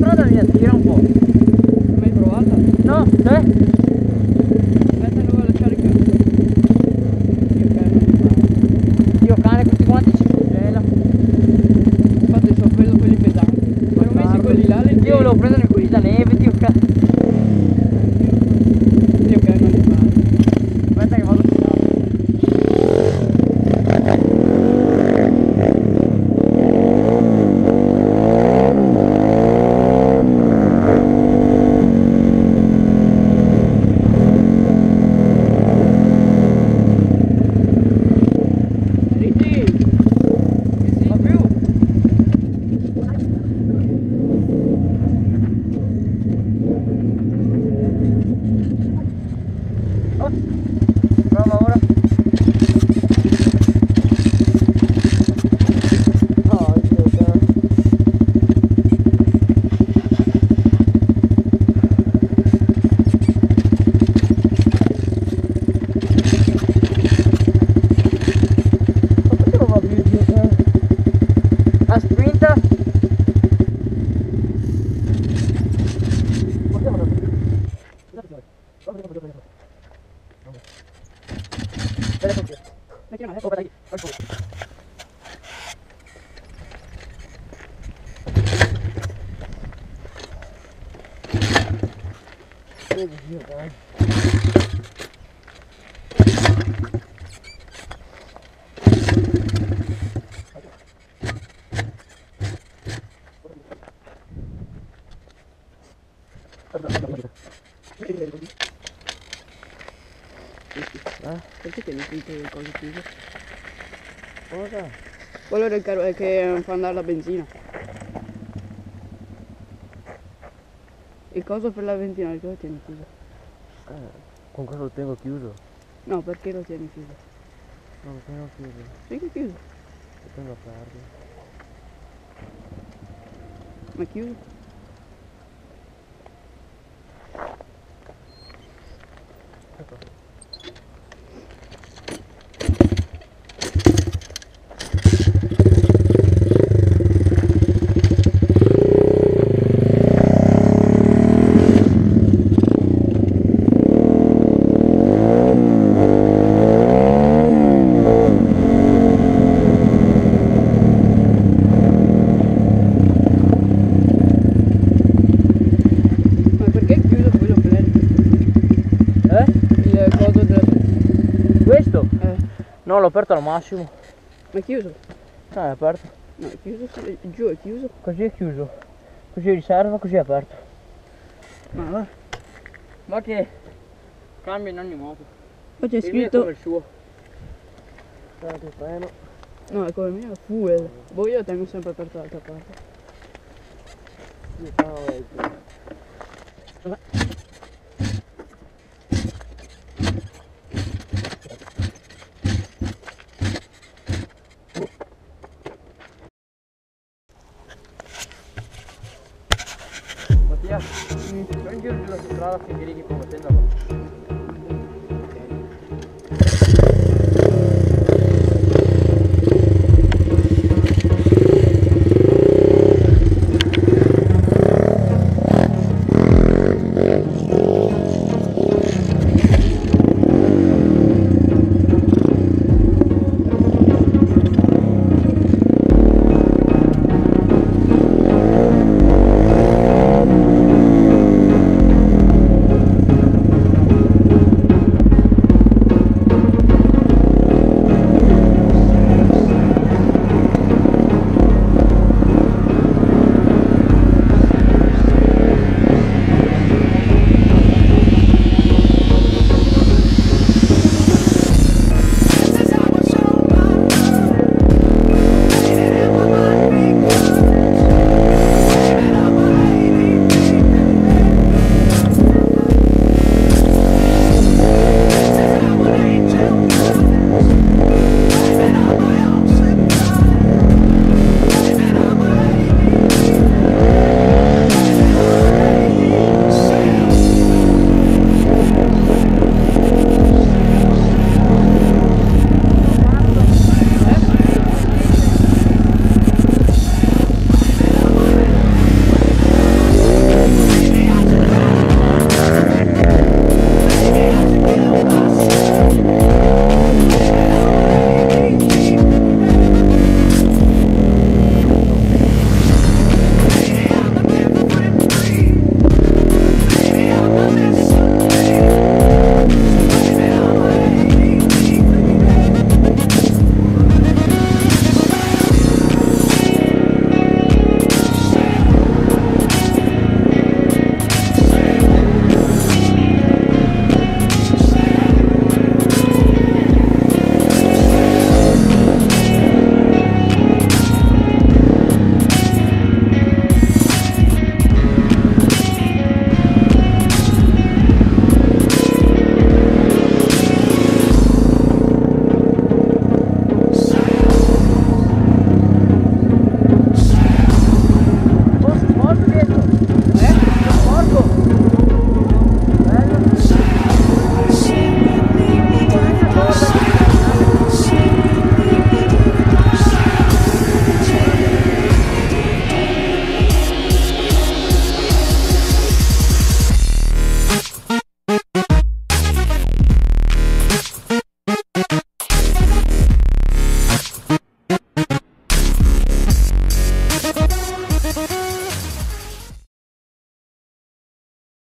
strada mi attira un po'. Mai provata? No, te? Aspetta, devo lasciare il cane. Io cane non mi fa. Io cane questi quanti ci congela. Infatti sono preso quelli pesanti. Ma ho messi quelli là leggeri. Io volevo prendere quelli da neve, Dio cane. Io cane non mi fa. Aspetta che vado su. Prova ora. Oh, Dio cane. Ma perché non va più, Dio cane? A sprinta? Dio cane. Perché tieni tutte le cose chiuse? Cosa? Quello del carro è che fa andare la benzina. Il coso per la benzina, perché lo tieni chiuso? Con cosa lo tengo chiuso? No, perché lo tieni chiuso? Non lo tengo chiuso, Sì che è chiuso. lo tengo aperto. Ma è chiuso? Ma perché è chiuso quello per il coso della... Questo? Eh, No, l'ho aperto al massimo. ma è chiuso? No, è aperto. No, è chiuso, giù è chiuso. Così è chiuso. Così riserva, così è aperto. Ma va. Ma che cambia in ogni modo. Poi c'è Il mio è scritto... come il suo. Guarda che freno. No, è come il mio, fuel. Boh, io lo tengo sempre aperto dall'altra parte. Io stavo vecchio. Mattia, prendi giù la strada finché lì come sento.